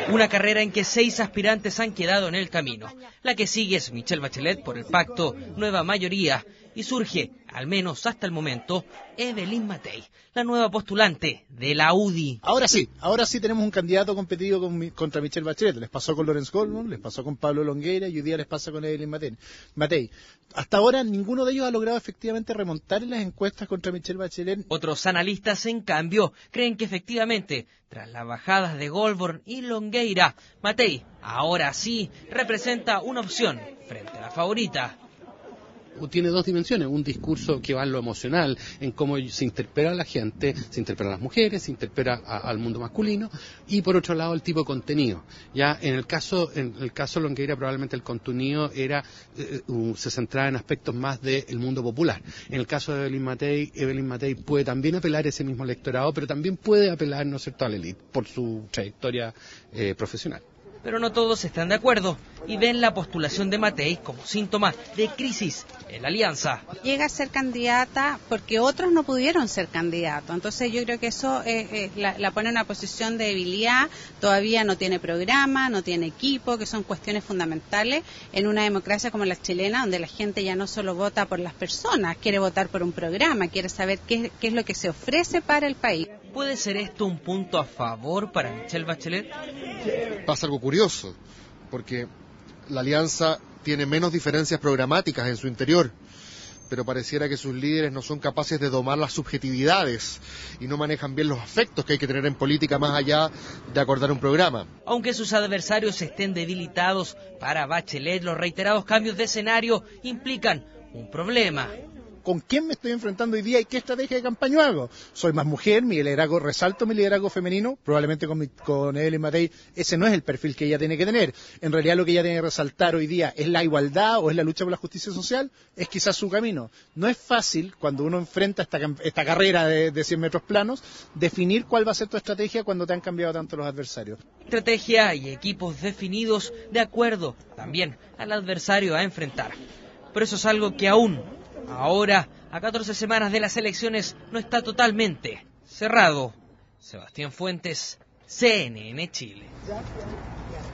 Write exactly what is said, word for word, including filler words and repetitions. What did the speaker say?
Una carrera en que seis aspirantes han quedado en el camino. La que sigue es Michelle Bachelet por el pacto Nueva Mayoría y surge, al menos hasta el momento, Evelyn Matei, la nueva postulante de la U D I. Ahora sí, ahora sí tenemos un candidato competitivo con, contra Michelle Bachelet. Les pasó con Lorenz Goldman, les pasó con Pablo Longueira y hoy día les pasa con Evelyn Matei. Matei. Hasta ahora ninguno de ellos ha logrado efectivamente remontar en las encuestas contra Michelle Bachelet. Otros analistas, en cambio, creen que efectivamente, tras las bajadas de Goldman y Longueira, Matei, ahora sí, representa una opción frente a la favorita. Tiene dos dimensiones, un discurso que va en lo emocional, en cómo se interpela a la gente, se interpela a las mujeres, se interpela a, al mundo masculino, y por otro lado el tipo de contenido. Ya en el caso en el caso Longueira probablemente el contenido era eh, un, se centraba en aspectos más del mundo popular. En el caso de Evelyn Matei, Evelyn Matei puede también apelar a ese mismo electorado, pero también puede apelar, ¿no es cierto?, a la élite por su trayectoria eh, profesional. Pero no todos están de acuerdo y ven la postulación de Matei como síntoma de crisis en la alianza. Llega a ser candidata porque otros no pudieron ser candidatos, entonces yo creo que eso eh, eh, la, la pone en una posición de debilidad, todavía no tiene programa, no tiene equipo, que son cuestiones fundamentales en una democracia como la chilena, donde la gente ya no solo vota por las personas, quiere votar por un programa, quiere saber qué, qué es lo que se ofrece para el país. ¿Puede ser esto un punto a favor para Michelle Bachelet? Pasa algo curioso, porque la alianza tiene menos diferencias programáticas en su interior, pero pareciera que sus líderes no son capaces de domar las subjetividades y no manejan bien los afectos que hay que tener en política más allá de acordar un programa. Aunque sus adversarios estén debilitados, para Bachelet los reiterados cambios de escenario implican un problema. ¿Con quién me estoy enfrentando hoy día y qué estrategia de campaña hago? Soy más mujer, mi liderazgo, resalto mi liderazgo femenino, probablemente con, mi, con Evelyn Matei ese no es el perfil que ella tiene que tener. En realidad lo que ella tiene que resaltar hoy día es la igualdad o es la lucha por la justicia social, es quizás su camino. No es fácil, cuando uno enfrenta esta, esta carrera de, de cien metros planos, definir cuál va a ser tu estrategia cuando te han cambiado tanto los adversarios. Estrategia y equipos definidos de acuerdo también al adversario a enfrentar. Pero eso es algo que aún... ahora, a catorce semanas de las elecciones, no está totalmente cerrado. Sebastián Fuentes, C N N Chile.